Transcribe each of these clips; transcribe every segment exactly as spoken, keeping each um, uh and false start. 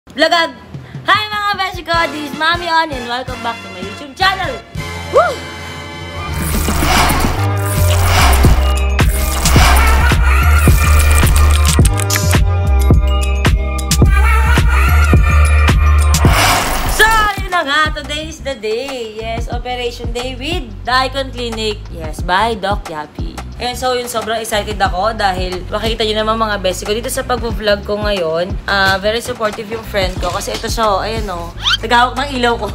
Vlogag! Hi mga beshi ko! This is Mami On and welcome back to my YouTube channel! Woo! So, yun na nga. Today is the day. Yes, Operation Day with the Icon Clinic. Yes, by Doc Yapi. And so yun, sobrang excited ako dahil makikita nyo naman mga besti ko dito sa pag-vlog ko ngayon. Uh, very supportive yung friend ko kasi ito siya, oh, ayan o. Oh, nagahawak ng ilaw ko.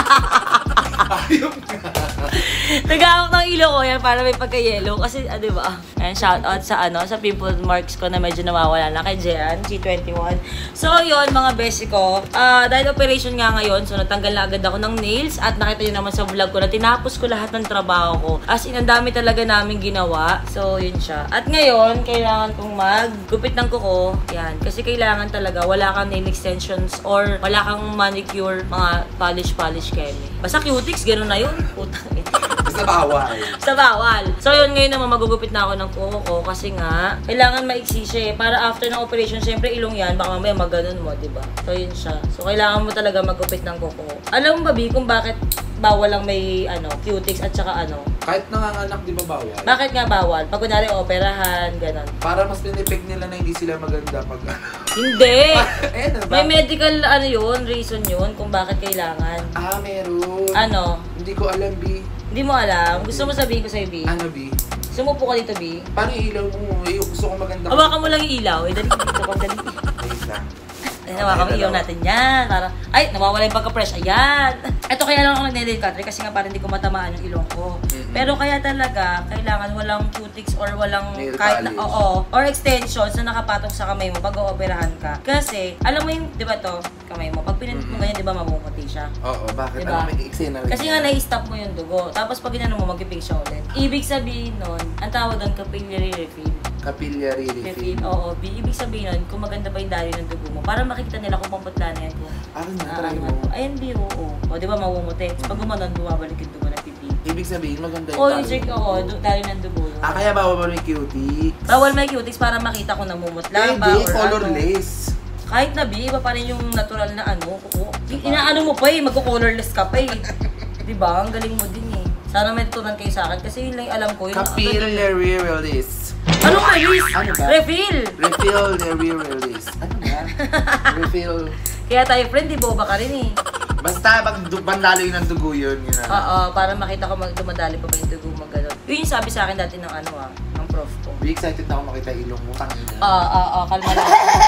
Nagahawak ng ilaw ko yan para may pagka-yellow kasi, ah, diba? Ayan, shout out sa ano, sa pimple marks ko na medyo nawawala na kay Jean, G twenty-one. So yun, mga besti ko, uh, dahil operation nga ngayon, so natanggal na agad ako ng nails at nakita nyo naman sa vlog ko na tinapos ko lahat ng trabaho ko. As in, ang dami talaga namin ginawa. So, yun siya. At ngayon, kailangan kong maggupit ng kuko. Yan. Kasi kailangan talaga, wala kang nail extensions or wala kang manicure, mga polish-polish kemi. Basta cutics, gano'n na yun. Putang ina. Basta bawal. Basta bawal. So, yun ngayon naman, magugupit na ako ng kuko ko kasi nga, kailangan maiksi siya eh. Para after ng operation, syempre ilong yan, baka mamaya maganon mo, diba? So, yun siya. So, kailangan mo talaga maggupit ng kuko. Alam mo ba, Bi, kung bakit bawal lang may ano, cutics at saka ano? Kahit nanganganak, di ba bawal? Bakit nga bawal? Pag kunwari operahan, gano'n. Para mas pinipig nila na hindi sila maganda pag... Hindi! eh, ano ba? May medical ano yun, reason yun kung bakit kailangan. Ah, meron. Ano? Hindi ko alam, B. Hindi mo alam? Gusto mo sabihin ko sa'yo, B? Ano, B? Sumupo ka dito, B? Paano yung ilaw mo? Eh, gusto ko maganda. Hawakan mo lang yung ilaw. Eh, dali dito pag dali. Ayos lang. Ay, nawakan mo ilaw natin yan. Para, ay, nawawala yung pagka-fresh. Ayan. Ito kaya lang ako nag-nail cutter kasi nga parang hindi ko matamaan yung ilong ko. Mm-hmm. Pero kaya talaga, kailangan walang cutics or walang nail kahit na, polish. oo, or extensions na nakapatong sa kamay mo pag o-operahan ka. Kasi, alam mo yung, di ba to, kamay mo, pag pinindot mo ganyan, di ba mamumuti siya? Oo, bakit? Diba? Ano, may eksena rin. Kasi nga na-stop mo yung dugo. Tapos pag ginano mo, mag-ipig siya ulit. Ibig sabihin nun, ang tawag doon, capillary refill. Capillary refill. Oo, B. Ibig sabihin nun, kung maganda ba yung dali ng dugo mo, para makikita nila kung pamputla na yan. Ano na, Ah, try ano mo. to? Ayun, B. Oo. O, di ba mamumuti? Pag gumanon, bumabalik yung dugo ng pipi. Ibig sabihin, maganda yung Oo, tali yung check, mo. oo. du- Dali ng dugo. yun. Ah, kaya bawal mo yung cutics? Bawal may cutics para makita kung namumutla Eh, ba hindi, or colorless. ano. Kahit na, B, iba pa rin yung natural na ano. kuko. Inaano mo pa eh, magko-colorless ka pa eh. Di ba? Ang galing mo din eh. Sana may tutunan kayo sa akin kasi yun lang yung alam ko. Yung Capillary release. Anong release? Ano ba? Refill! Refill the release. Ano ba? Refill. Kaya tayo friend, di boba ka rin eh. Basta pag bandalo yun ng dugo yun. yun na. Oo, para makita ko mag dumadali pa ba yung dugo mo gano'n. Yun yung sabi sa akin dati ng ano ah, ng prof ko. Be excited na ako makita ilong mo. Tangina. Oo, oo, oo, kalma lang.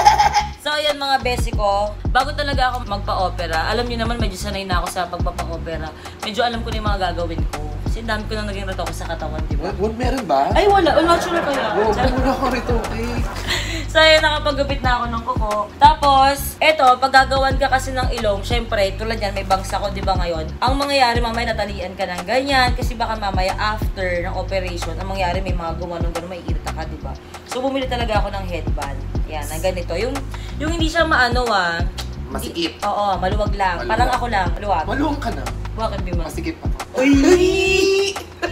So, yan mga besi ko, bago talaga ako magpa-opera, alam niyo naman medyo sanay na ako sa pagpapa-opera. Medyo alam ko na yung mga gagawin ko. Kasi dami ko na naging retoke sa katawan, di ba? What, what meron ba? Ay, wala. Oh, natural kaya. Wow, muna ako rito, okay. So, yun, nakapagupit na ako ng kuko. Tapos, eto, pag gagawan ka kasi ng ilong, syempre, tulad yan, may bangs ako, di ba ngayon? Ang mangyayari, mamaya natalian ka ng ganyan, kasi baka mamaya after ng operation, ang mangyayari, may mga gumanong gano'n, may irita ka, di ba? So, bumili talaga ako ng headband. Yan, na ganito. Yung, yung hindi siya maano, ah. Masikip. Oo, maluwag lang. Maluwag. Parang ako lang, maluwag. Maluwang ka na. Bakit, Bima? Masikip ako. Uy!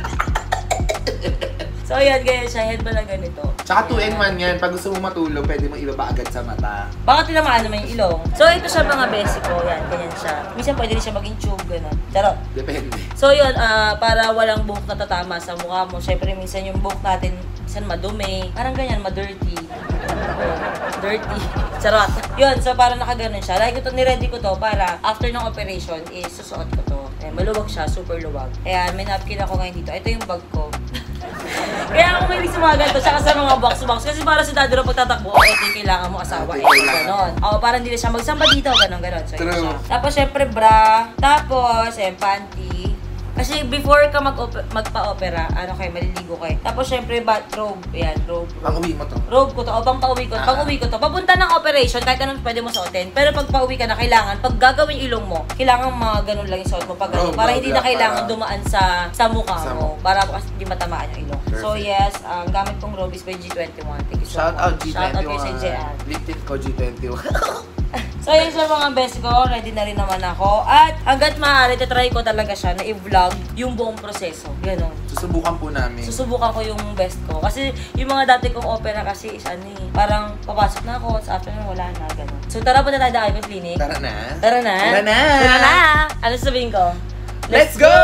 So, yan, ganyan siya. Headband na ganito. Tsaka two in one yan. Pag gusto mo matulog, pwede mo ibaba agad sa mata. Baka tinamaan naman yung ilong. So, ito siya mga besi ko. Yan, ganyan siya. Minsan pwede rin siya maging tube, gano'n. Charot. Depende. So, yun, ah, para walang buhok na tatama sa mukha mo. Siyempre, minsan yung buhok natin, minsan madumi. Parang ganyan, ma-dirty. Oh, dirty. Charot. Yun, so parang nakaganon siya. Like, ito, niready ko to para after ng operation is susuot ko to. Eh, maluwag siya, super luwag. Kaya may napkin ako ngayon dito. Ito yung bag ko. Kaya ako may sa mga ganito, tsaka sa mga box-box. Kasi para si Daddy Ro pagtatakbo, oh, ito yung kailangan mo asawa. Ito Eh, yung kailangan. ganon. Oo, parang hindi na siya magsamba dito, ganon, ganon. So, yun True. siya. Tapos, syempre, bra. Tapos, eh, panty. Kasi before ka mag magpa-opera, ano kayo, maliligo kayo. Tapos, syempre, bathrobe. Ayan, robe. Pang uwi mo to. Robe ko to, o pang pauwi ko, pang uwi ko to. Papunta ng operation, kahit anong pwede mo suotin. Pero pag pauwi ka na, kailangan, pag gagawin ilong mo, kailangan mga ganun lang yung suot mo. Pag ganun, Robe, para robe hindi lang, na kailangan para- dumaan sa sa mukha Sa mo. Para kasi hindi matamaan yung ilong. So Perfect. yes, ang gamit kong robe is by G twenty-one. Thank you so Shout much. out G twenty-one. Shout out kay sa Jean. Liptip ko G twenty-one. So yun sa mga best ko, ready na rin naman ako. At hanggat maaari, try ko talaga siya na i-vlog yung buong proseso. Ganon. Susubukan po namin. Susubukan ko yung best ko. Kasi yung mga dati kong opera kasi is ano eh, parang papasok na ako, sa after na wala na, ganon. So tara po na tayo dahil yung clinic. Tara na. Tara na. Tara na. Tara na. Ano sabihin ko? Let's go!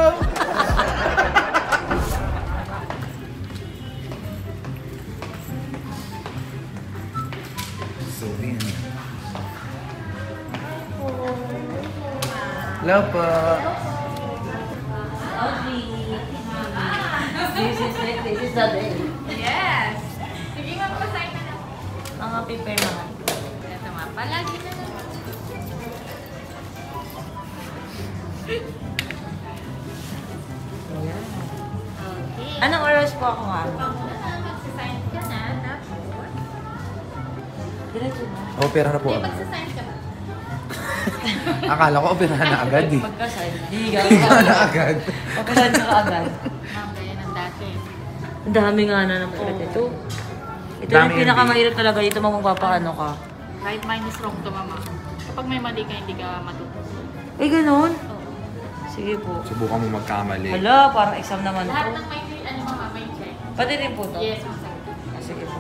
So, yun. Hello po. This is it. This is the day. Yes! Sige nga, pasign na lang. Mga prepare na. Ito nga, palagi na lang. Ayan. Okay. Anong oras po ako nga? Magsasign ka na, tapos... Diretso na. Opera na po Hindi, ako. magsasign ka ba? Akala ko operahan na agad eh. Pagkasal. Hindi Operahan na agad. Pagkasal ka agad. Ma'am, gaya ng dati. Ang dami nga na ng ulit ito. Ito Dami yung yun, pinakamahirap talaga dito magpapaano ka. Right mind is wrong to, mama. Kapag may mali ka, hindi ka matututo. Eh, ganun? Oo. Sige po. Subukan mo magkamali. Hala, parang exam naman Lahat to. ng may, ano mama, may check. Pati rin po to? Yes, ma'am. Ah, sige po.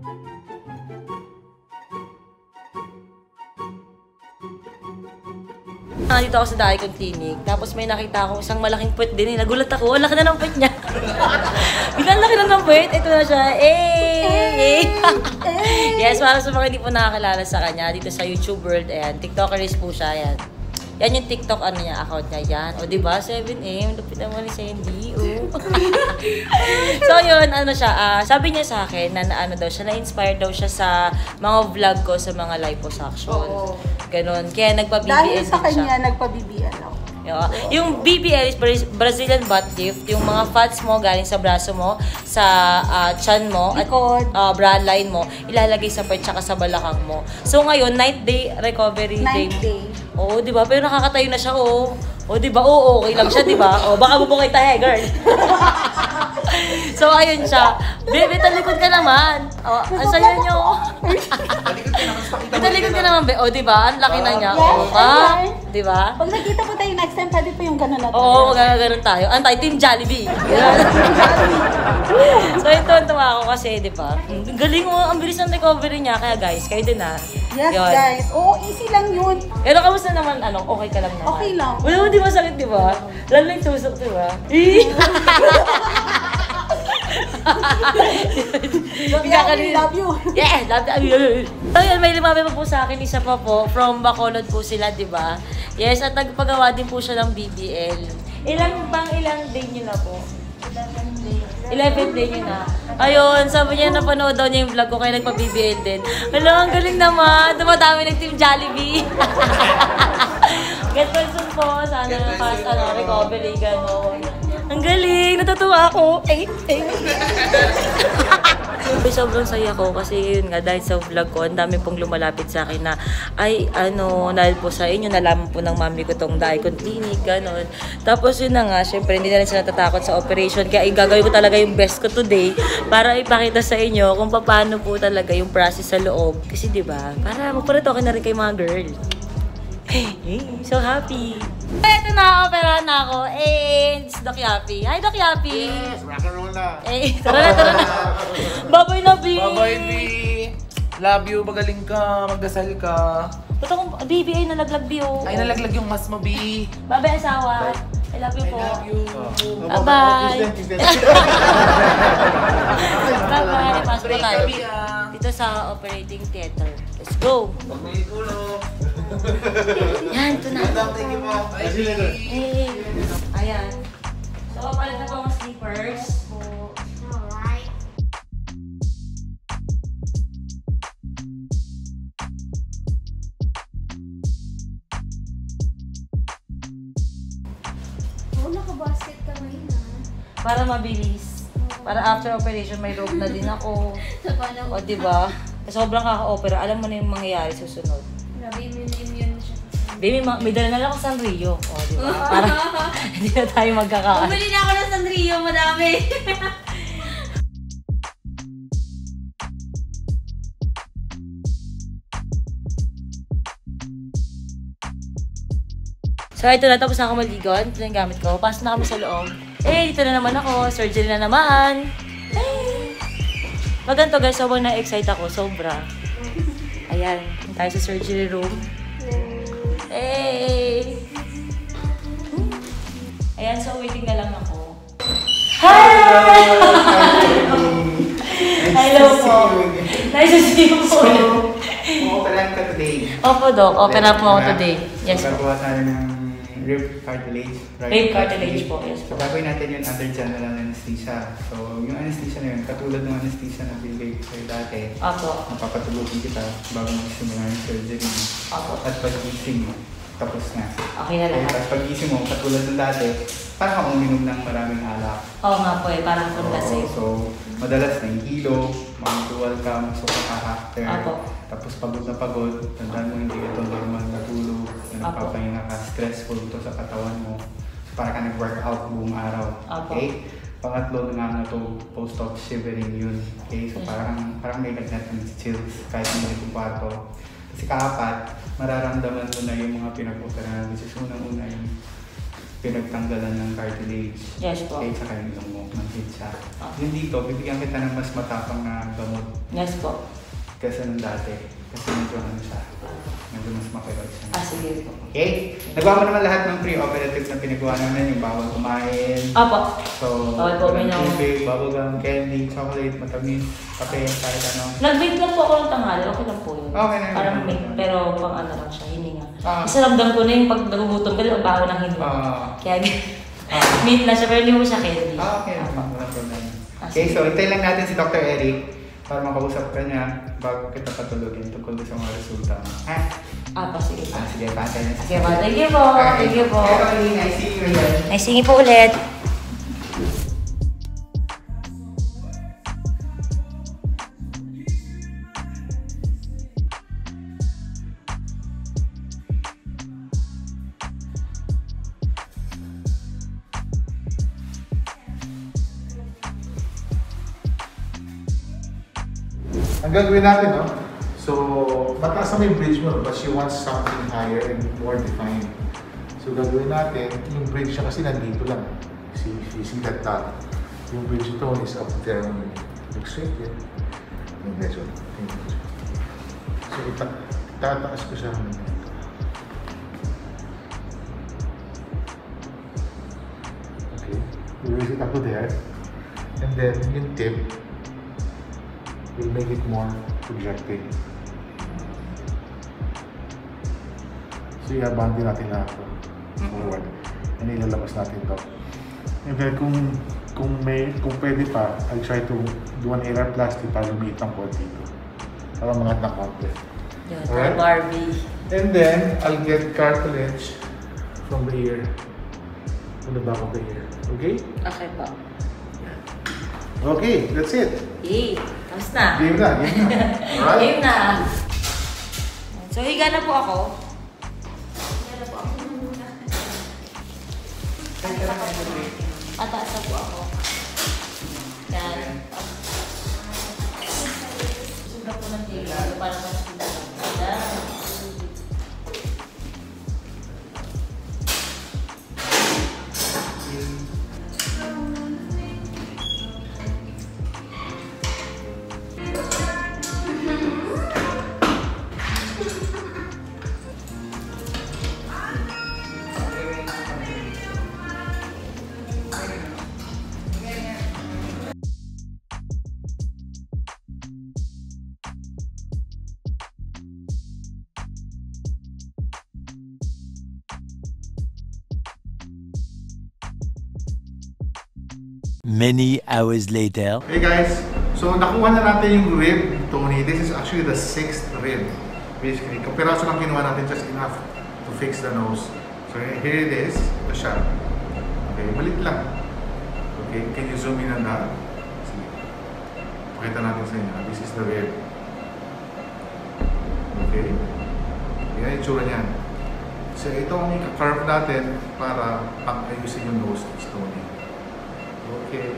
Nandito ako sa Daikon Clinic, tapos may nakita ako isang malaking puwet din eh. Nagulat ako, ang laki na ng puwet niya. Biglang laki na ng puwet, ito na siya. Eh! Yes, para sa mga hindi po nakakilala sa kanya, dito sa YouTube world, ayan, TikTokeris po siya, ayan. Yan yung TikTok ano niya, account niya yan. O diba, seven A, lupit naman ni Sandy. Oh. So yun, ano siya, uh, sabi niya sa akin na, na ano daw siya, na-inspire daw siya sa mga vlog ko sa mga liposuction. Oo. Ganon. Kaya nagpa-B B L Dahil din sa siya. kanya, nagpa-B B L ako. Yung, yung B B L is Bra- Brazilian butt lift, yung mga fats mo galing sa braso mo, sa uh, chan mo, at Likod. uh, bra line mo, ilalagay sa pet tsaka sa balakang mo. So ngayon, night day recovery Night day. day. Oo, di ba? Pero nakakatayo na siya, oo. O, di ba? Oo, okay lang siya, di ba? O, baka bubukay tayo, girl. So, ayun siya. Bebe, talikod ka naman. O, ang sayo niyo. Talikod ka naman, pakita mo. Talikod ka naman, be. O, di ba? Ang laki na niya. Yes, O, ka. okay. Di ba? Pag nakita po tayo next time, pwede po yung gano'n natin. Oo, magagano'n tayo. Antay, Team Jollibee. So, ito, tuwa ako kasi, di ba? Ang galing mo, ang bilis ng recovery niya. Kaya guys, kayo din ha. Yes, Yun. guys. Oo, easy lang yun. Pero kamusta naman, ano, okay ka lang naman? Okay lang. Wala mo, di masakit, di ba? Lalo na yung tusok, di ba? Love, love you. Yeah, love you. So yun, may limabi pa po sa akin, isa pa po, from Bacolod po sila, di ba? Yes, at nagpagawa din po siya ng B B L. Ilang pang ilang day niyo na po? eleventh day niyo na. Ayun, sabi niya napanood daw niya yung vlog ko kaya nagpa-B B L din. Hala, ang galing naman. Dumadami ng Team Jollibee. Get well soon po. Sana fast ano, recovery, gano'n. Ang galing. Natutuwa ako. Ay, ay. Sobrang saya ko kasi yun nga dahil sa vlog ko, ang dami pong lumalapit sa akin na ay ano, dahil po sa inyo, nalaman po ng mami ko tong Daikon Clinic, gano'n. Tapos yun na nga, syempre hindi na rin sila natatakot sa operation kaya gagawin ko talaga yung best ko today para ipakita sa inyo kung paano po talaga yung process sa loob. Kasi di ba para magparitoke na rin kay mga girl. Hey, so happy! Eto na, operahan na ako. Eh, it's Doc Yapi. Hi, Doc Yapi! Yes, rock and roll na. Eh, tara na, tara na. Baboy na, B! Bye-bye, B. Love you, magaling ka, magdasal ka. Ba't akong, B, B, ay nalaglag, B, oh. Ay, nalaglag yung mas mo, B. Bye-bye, asawa. I love you I po. love you. Bye-bye. Bye-bye. Pasok po tayo. B, ah. Dito sa operating theater. Let's go. Pag may tulog. Yan, ito na. Thank you po. Bye, B. Hey. Ayan. So, palit na po ang sleepers. Alright. Oo, naka-basket ka ngayon ah. Para mabilis. Para after operation, may robe na din ako. Sa paano? O, diba? Sobrang kaka-opera. Alam mo na yung mangyayari susunod. Grabe, immune siya. Baby, ma- may dala na lang ako Sanrio. O, diba? Para hindi na tayo magkakaan. Bumili na ako ng Sanrio, madami. So, ito na. Tapos na ako maligo. Ito na yung gamit ko. Pasok na kami sa loob. Eh, dito na naman ako. Surgery na naman. Eh. Pag ganito guys, sobrang na-excite ako. Sobra. Ayan. Tayo sa surgery room. Hey! Ayan, so waiting na lang ako. Hi! Hello po. Nice to see you po. Mo-operan ka today. Opo, Doc. Operan po ako today. Yes po. Gagawa tayo ng rib cartilage. Right? Rib cartilage po. Yes po. So, gagawin natin yung under general anesthesia. So, yung anesthesia na yun, katulad ng anesthesia na bigay sa'yo dati, Opo. mapapatulogin kita bago magsimula yung surgery. Opo. At pag-gising mo, tapos na. Okay na lahat. At pag-gising mo, katulad ng dati, parang kang uminom ng maraming alak. Oo nga po eh. Parang kung lasing. So, madalas na yung hilo, mga dual cam, so kaka-after. Apo. Tapos pagod na pagod, tandaan mo hindi ito normal na tulog, na nagpapahinga ka, stressful ito sa katawan mo. So, para ka nag-workout buong araw. Apo. Okay? Pangatlo na nga ito, post-op shivering yun. Okay? So, parang, parang may lagnat ng chills kahit hindi ito kwarto. Kasi kaapat, mararamdaman mo na yung mga pinag-operahan. Which is unang-una yung pinagtanggalan ng cartilage. Yes po. Okay, sa kanilang mo, manhid siya. Ah. Yung dito, bibigyan kita ng mas matapang na gamot Yes po. kaysa nung dati. Kasi medyo ano siya, medyo mas makirot siya. Ah, sige po. Okay? Nagawa mo naman lahat ng pre-operative na pinagawa namin, yung bawal kumain. Opo. So, Bawal po walang uminom. tubig, bubblegum, candy, chocolate, matamis, kape, kahit ano. Nag-vape lang po ako ng tanghali. Okay lang po yun. Okay na yun. Parang vape. Pero pang ano lang siya, hininga. Ah. Kasi ramdam ko na yung pag nagugutom ka, ang baho ng hininga. Ah. Kaya Ah. meat na siya, pero hindi mo siya candy. Ah, okay. Opo. Walang problem. Ah, Okay, sige. so hintay lang natin si Doctor Eric para makausap ka niya bago kita patulogin tungkol sa mga resulta mo. Ha? Ah, pa, sige po. Ah, sige, patay na. Sige po. Thank you po. Thank you po. Okay, nice seeing you again. Nice seeing you po ulit. Ang gagawin natin, no? So, mataas na may bridge mo, but she wants something higher and more defined. So, gagawin natin, yung bridge niya kasi nandito lang. See, you see that dot? Yung bridge ito is up there. Look straight here. Yung medyo. So, ita itataas ko siya hanggang dito. Okay. We raise it up to there. And then, yung tip, will make it more projecting. So, i-abandon natin lahat ito forward. And ilalabas natin ito. And then, kung kung may kung pwede pa, I'll try to do an aeroplasty para lumiit ang konti dito. Para mangat na konti. Yun, Alright. Barbie. And then, I'll get cartilage from the ear. From the back of the ear. Okay? Okay po. Okay, that's it. Yay! Tapos na. Game na, game na. Alright? Game na. So, higa na po ako. Higa na po ako. Ataas na po ako. Yan. Susunod po ng table para mas kita lang. Yan. Many hours later. Hey guys, so nakuha na natin yung rib, Tony. This is actually the sixth rib. Basically, kapiraso lang kinuha natin, just enough to fix the nose. So here it is, ito siya. Okay, malit lang. Okay, can you zoom in on that? Sige. Pakita natin sa inyo. This is the rib. Okay. Yan yung tsura niyan. So ito ang i-carve natin para pang-ayusin yung nose ni Tony. Okay.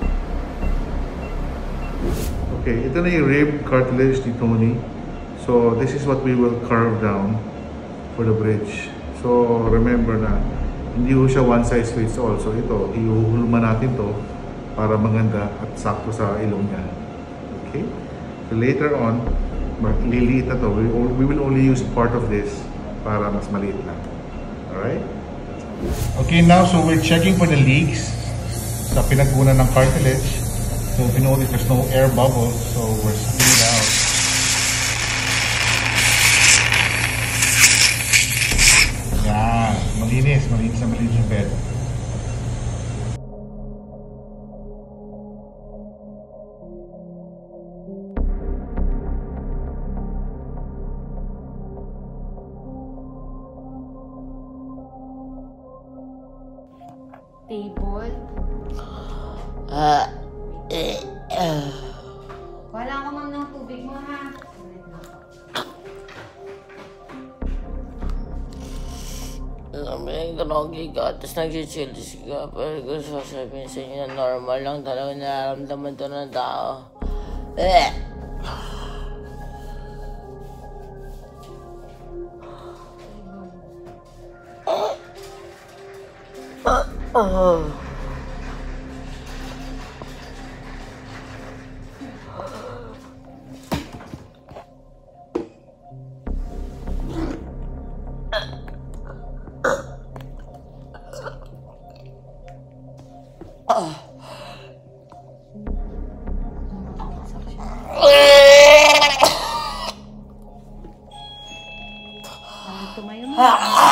Okay, ito na yung rib cartilage ni Tony. So, this is what we will carve down for the bridge. So, remember na, hindi ho siya one size fits all. So, ito, ihuhulma natin to para maganda at sakto sa ilong niya. Okay? So, later on, liliit na to. We, we will only use part of this para mas maliit lang. Alright? Okay, now, so we're checking for the leaks sa pinagkunan ng cartilage. So, if you notice, there's no air bubbles. So, we're sucking it out. Yan. Malinis. Malinis na malinis yung bed. Table. Ah, eh, ah. Wala ko ma'am ng tubig mo ha. Sabi, groggy ka, tapos nag-chills ka. Pero gusto sabihin sa inyo na normal lang talaga nararamdaman to ng tao. Eh! Oh. Tumayo mo.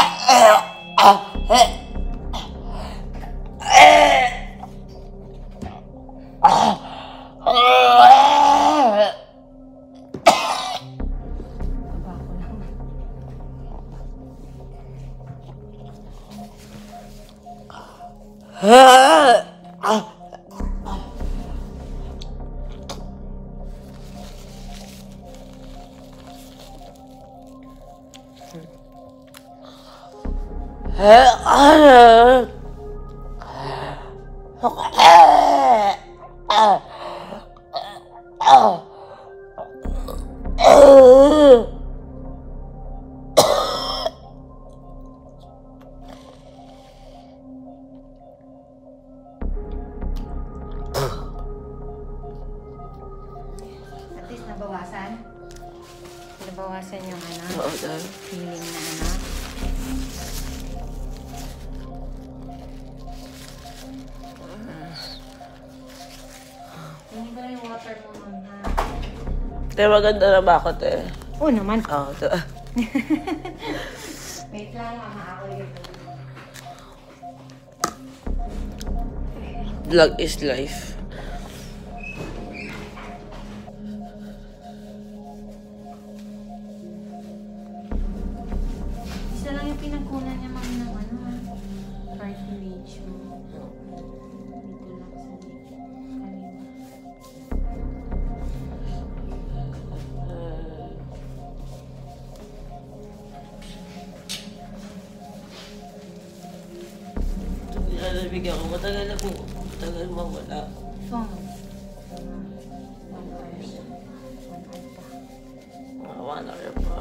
At least nabawasan. Nabawasan yung ano. Oo, dahil. Feeling na ano. Tingin ko na yung water mo ma'am ha. Te, maganda na ba ako, te? Oo naman. Oo, te. Wait lang mama, ako yun. Vlog is life. Isa lang yung pinagkunan niya mami ng ano ha. Cartilage mo. Dito lang sa kaliwa. Nalabigyan ko, matagal na po. Matagal mawala. Phone. Mga one hour pa.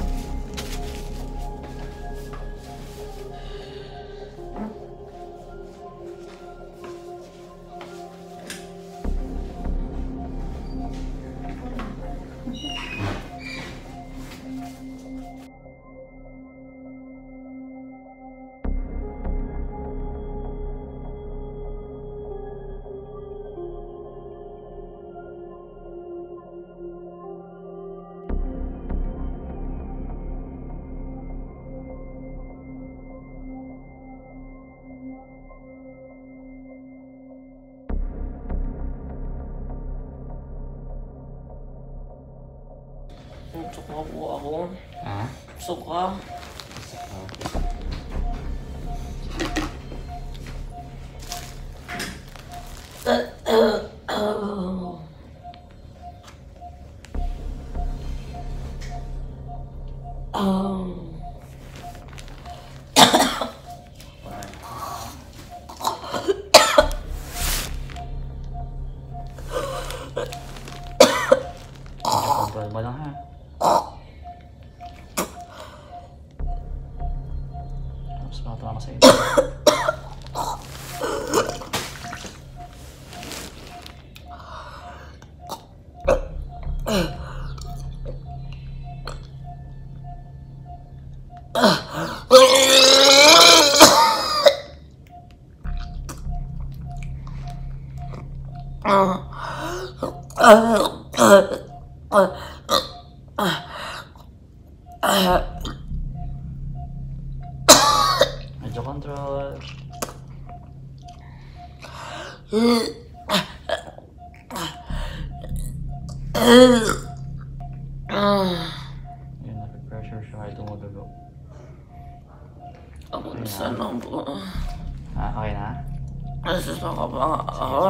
Suka po ako. Ha? Suka. Um. Control mo lang ha. Tapos matuwa ko sa'yo. Medyo control. Yun, nag-pressure siya kahit tumudugo. Ako sana po. Ah, okay na? Nasa ka pa nga ako.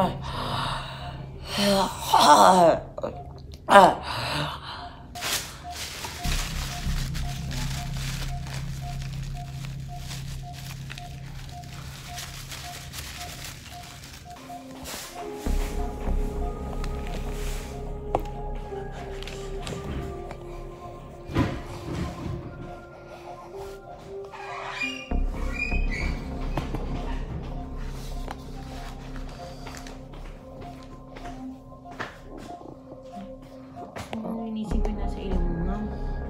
Ah. Inisip ko na sa ilong mo, ma'am.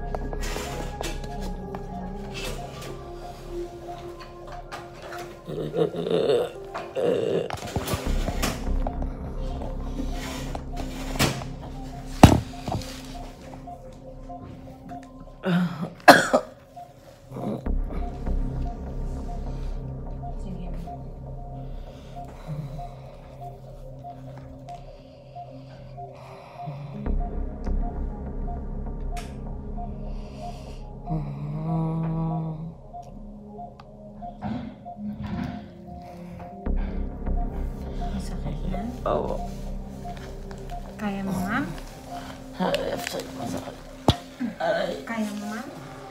Sige. Masakit na? Oo. Kaya mo, ma'am? Left side masakit. Aray. Kaya mo, ma'am?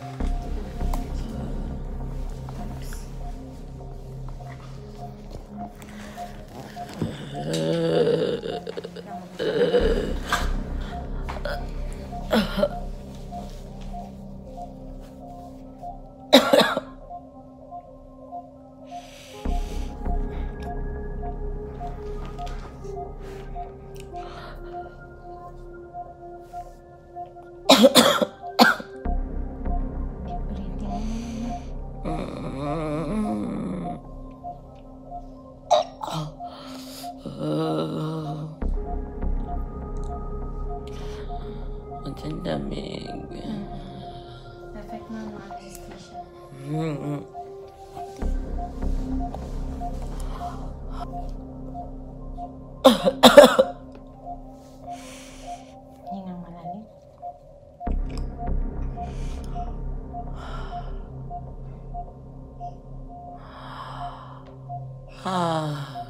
Ang damig. Perfect na ang anesthesia. Mm-hmm. Hingang malalim. Ah.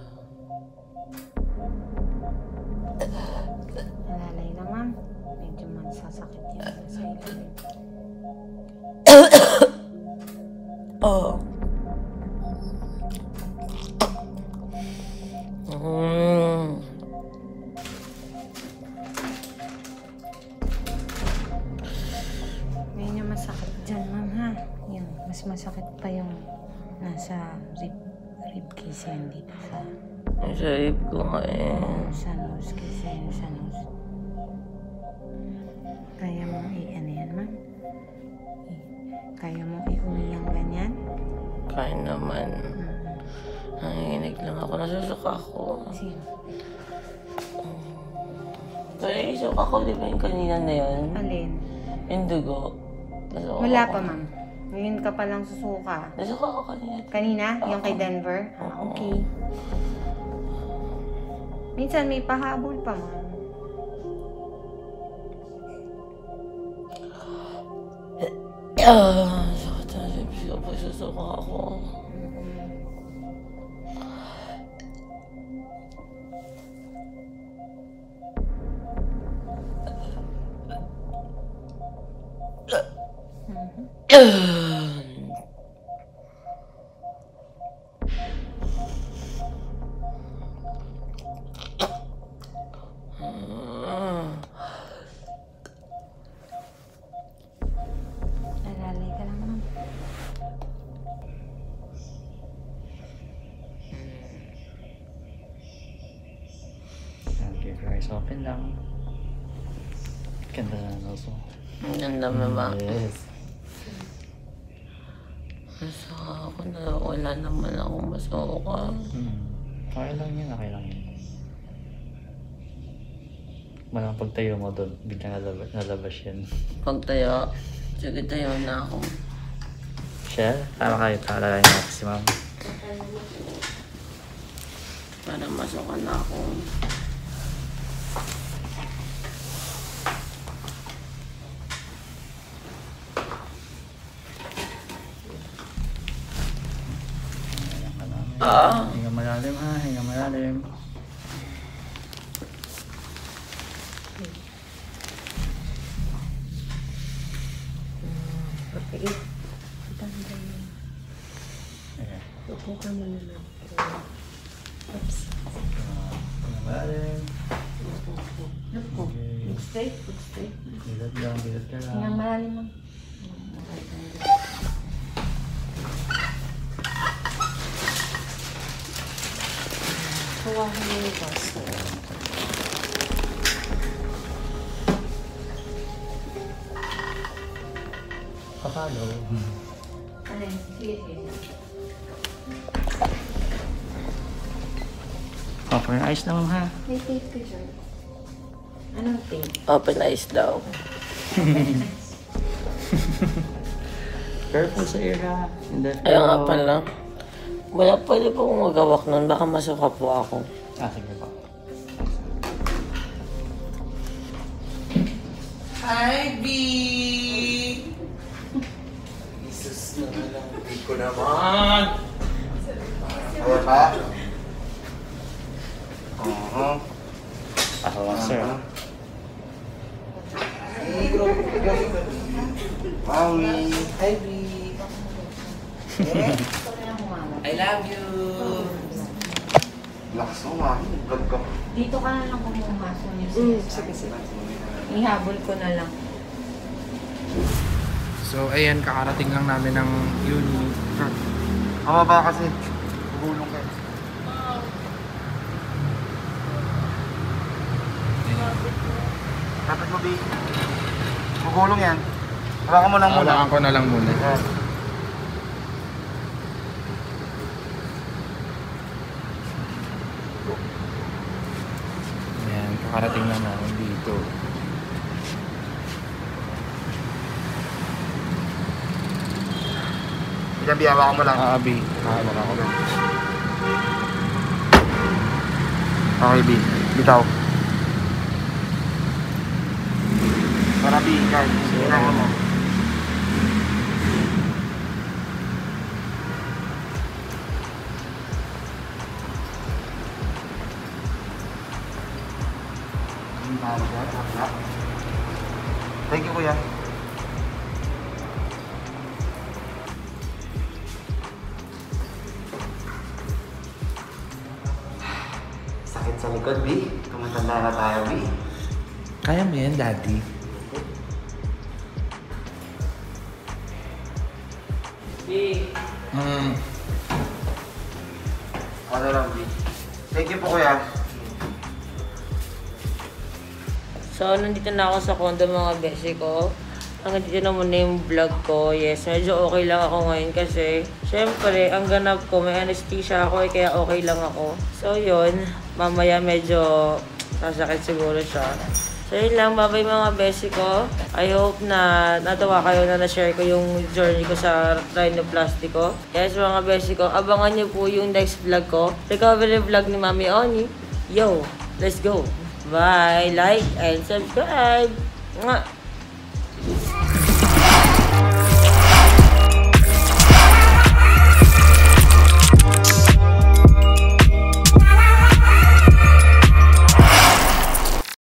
Nalalay lang, ma'am. Medyo masasakit yan sa ilalim. Oh. Mm. Medyo masakit dyan, ma'am, ha? Yung, mas masakit pa yung nasa rib, rib case yan dito sa, Sa ib ko nga eh. sa nose kasi, sa nose. Kaya mo i-ano yan, ma'am? I- Kaya mo iuwi ang ganyan? Kaya naman. Mm. Nanginginig lang ako. Nasusuka ako. Sige. Kaya isok ako, di ba yung kanina na yun? Alin? Yung dugo. Nasuka Wala ako. pa, ma'am. Ngayon ka pa lang susuka. Nasuka ako kanina. Kanina? Yung kay Denver? Ah, okay. Minsan may pahabol pa, ma'am. Ah, sakit na lips ko. Pagsusuka ako. Nalalay ka lang, ma'am. open lang. Ganda na nose mo. Ang ganda mo ba? Yes. Masuka ako na wala naman akong masuka. Hmm. Okay lang yun, okay lang yun. Malang pagtayo mo doon, biglang nalabas, nalabas yan. Pagtayo, sige tayo na ako. Siya, para kayo talalay natin si ma'am. Para masuka na ako. Ah! Hinga malalim ha, hinga malalim. Perfect. Ayan. Upo ka muna lang. Ah, hinga malalim. Upo. Look straight, look straight. Bilat lang, bilat ka lang. Hingang malalim lang. Hawakan mo yung bus. Papalo. Ano yun? Sige, sige. Open your eyes na ma'am ha. May tape ka dyan. Anong tape? Open eyes daw. Careful sa ear ha. Hindi. Ayaw nga pala. Wala pwede po akong magawak nun. Baka masuka po ako. Ah, sige po. Hi, B! Jesus na lang. Hindi ko naman. Kaya pa? Oo. Ako lang sir. Mami. Hi, B. I love you. Lakas mo, mami. Vlog ka. Dito ka na lang kumuha sa music. Sige, sige. Ihabol ko na lang. So, ayan, kakarating lang namin ng uni. Kamaba kasi. Gulong ka. Kapit mo, B. Gugulong yan. Hawakan mo lang muna. Hawakan ko na lang muna. Yan. Ayan, kakarating lang namin dito. Ikaw, B, hawakan mo lang. Ah, B. Hawak ako. Okay, B. Bitaw. Para B, ikaw. Hawakan mo. Thank you, kuya. Sakit sa likod, B. Tumatanda na tayo, B. Kaya mo yan, Daddy. Hmm. Ano lang, B. Thank you po, kuya. So, nandito na ako sa condo mga besi ko. Hanggang dito na muna yung vlog ko. Yes, medyo okay lang ako ngayon kasi syempre, ang ganap ko, may anesthesia ako eh, kaya okay lang ako. So, yun. Mamaya medyo sasakit siguro siya. So, yun lang. Bye-bye mga besi ko. I hope na natawa kayo na na-share ko yung journey ko sa rhinoplasty ko. Yes, mga besi ko. Abangan niyo po yung next vlog ko. Recovery vlog ni Mami Oni. Yo, let's go. Bye. Like and subscribe. Mwah.